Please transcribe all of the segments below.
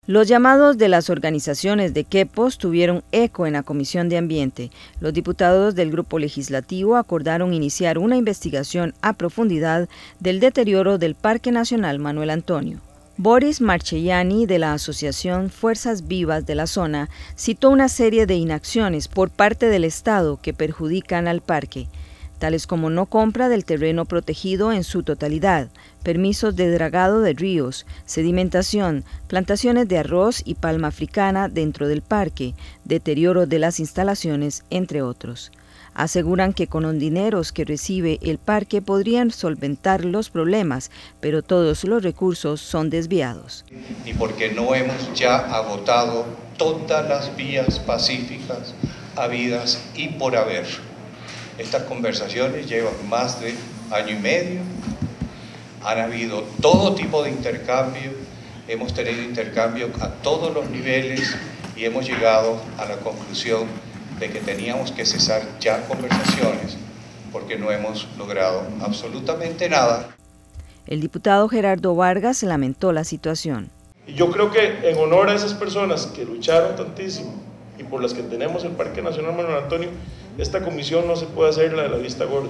Los llamados de las organizaciones de quepos tuvieron eco en la Comisión de Ambiente. Los diputados del grupo legislativo acordaron iniciar una investigación a profundidad del deterioro del Parque Nacional Manuel Antonio. Boris Marchellani, de la Asociación Fuerzas Vivas de la zona, citó una serie de inacciones por parte del Estado que perjudican al parque, tales como no compra del terreno protegido en su totalidad, permisos de dragado de ríos, sedimentación, plantaciones de arroz y palma africana dentro del parque, deterioro de las instalaciones, entre otros. Aseguran que con los dineros que recibe el parque podrían solventar los problemas, pero todos los recursos son desviados. Y porque no hemos ya agotado todas las vías pacíficas habidas y por haber. Estas conversaciones llevan más de año y medio, han habido todo tipo de intercambio, hemos tenido intercambio a todos los niveles y hemos llegado a la conclusión de que teníamos que cesar ya conversaciones porque no hemos logrado absolutamente nada. El diputado Gerardo Vargas lamentó la situación. Y yo creo que en honor a esas personas que lucharon tantísimo y por las que tenemos el Parque Nacional Manuel Antonio, esta comisión no se puede hacer la de la vista gorda.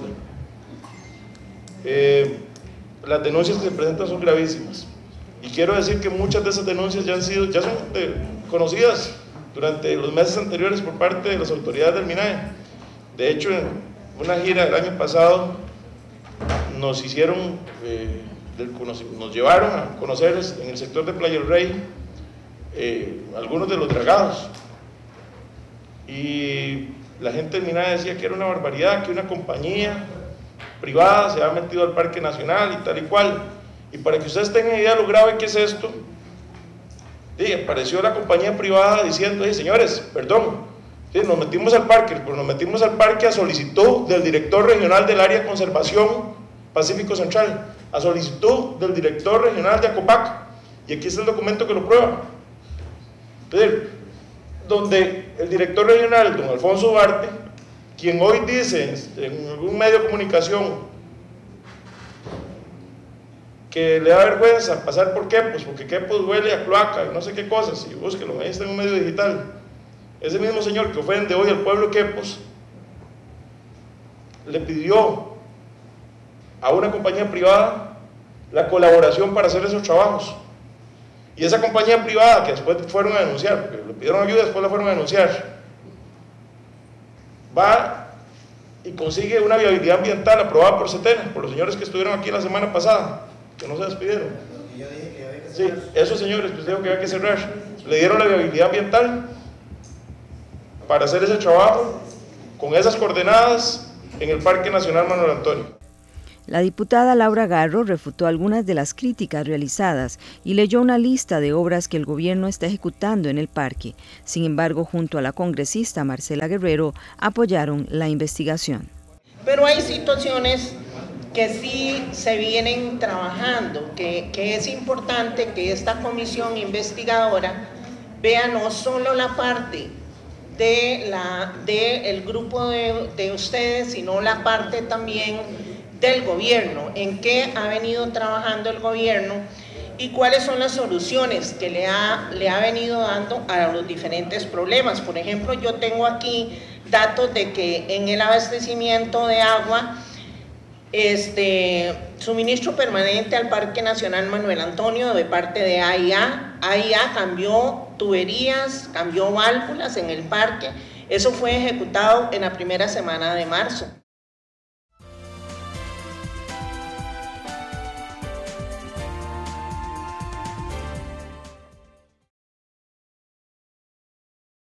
Las denuncias que se presentan son gravísimas y quiero decir que muchas de esas denuncias ya son conocidas durante los meses anteriores por parte de las autoridades del MINAE. De hecho, en una gira del año pasado nos llevaron a conocer en el sector de Playa del Rey algunos de los dragados y la gente del MINAE decía que era una barbaridad, que una compañía privada se había metido al Parque Nacional y tal y cual. Y para que ustedes tengan idea de lo grave que es esto, apareció la compañía privada diciendo, señores, perdón, nos metimos al parque, pero nos metimos al parque a solicitud del director regional del área de conservación Pacífico Central, a solicitud del director regional de Acopac, y aquí está el documento que lo prueba. Entonces, donde el director regional, don Alfonso Duarte, quien hoy dice en algún medio de comunicación que le da vergüenza pasar por quepos, porque quepos huele a cloaca y no sé qué cosas, y búsquelo, ahí está en un medio digital. Ese mismo señor que ofende hoy al pueblo de Quepos le pidió a una compañía privada la colaboración para hacer esos trabajos. Y esa compañía privada que después fueron a denunciar, porque le pidieron ayuda y después la fueron a denunciar, va y consigue una viabilidad ambiental aprobada por CETENA, por los señores que estuvieron aquí la semana pasada, que no se despidieron. Sí, esos señores pues dijeron que había que cerrar. Le dieron la viabilidad ambiental para hacer ese trabajo con esas coordenadas en el Parque Nacional Manuel Antonio. La diputada Laura Garro refutó algunas de las críticas realizadas y leyó una lista de obras que el gobierno está ejecutando en el parque. Sin embargo, junto a la congresista Marcela Guerrero, apoyaron la investigación. Pero hay situaciones que sí se vienen trabajando, que es importante que esta comisión investigadora vea no solo la parte del grupo de ustedes, sino la parte también del gobierno, en qué ha venido trabajando el gobierno y cuáles son las soluciones que le ha venido dando a los diferentes problemas. Por ejemplo, yo tengo aquí datos de que en el abastecimiento de agua, suministro permanente al Parque Nacional Manuel Antonio de parte de AIA. AIA cambió tuberías, cambió válvulas en el parque. Eso fue ejecutado en la primera semana de marzo.